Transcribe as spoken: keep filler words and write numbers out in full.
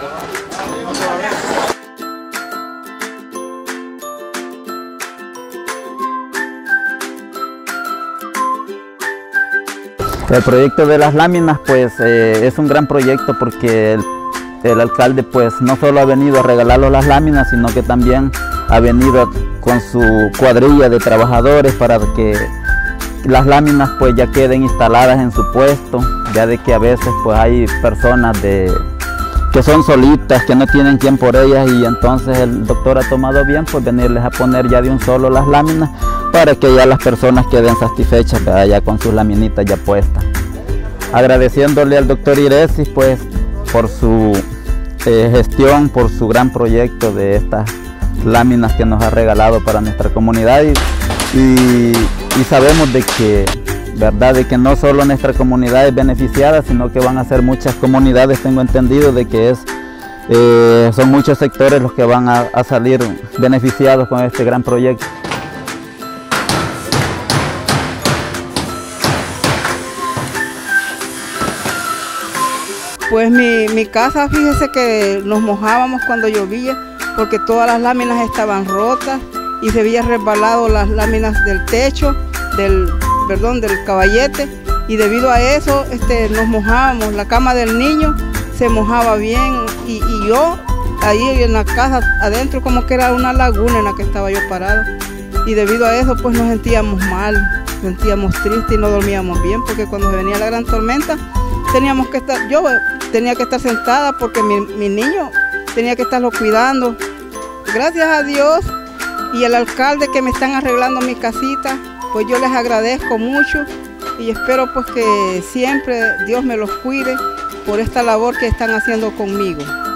El proyecto de las láminas pues eh, es un gran proyecto porque el, el alcalde pues no solo ha venido a regalarnos las láminas, sino que también ha venido con su cuadrilla de trabajadores para que las láminas pues ya queden instaladas en su puesto, ya de que a veces pues hay personas de, que son solitas, que no tienen quien por ellas, y entonces el doctor ha tomado bien pues venirles a poner ya de un solo las láminas para que ya las personas queden satisfechas, ¿verdad? Ya con sus laminitas ya puestas. Agradeciéndole al doctor Iresis pues por su eh, gestión, por su gran proyecto de estas láminas que nos ha regalado para nuestra comunidad, y, y, y sabemos de que, verdad, de que no solo nuestra comunidad es beneficiada, sino que van a ser muchas comunidades, tengo entendido de que es, eh, son muchos sectores los que van a, a salir beneficiados con este gran proyecto. Pues mi, mi casa, fíjese que nos mojábamos cuando llovía, porque todas las láminas estaban rotas y se había resbalado las láminas del techo, del, perdón, del caballete, y debido a eso este, nos mojábamos. La cama del niño se mojaba bien, y, y yo ahí en la casa adentro como que era una laguna en la que estaba yo parada, y debido a eso pues nos sentíamos mal, sentíamos tristes y no dormíamos bien, porque cuando venía la gran tormenta teníamos que estar, yo tenía que estar sentada porque mi, mi niño tenía que estarlo cuidando. Gracias a Dios y al alcalde que me están arreglando mi casita, pues yo les agradezco mucho y espero pues que siempre Dios me los cuide por esta labor que están haciendo conmigo.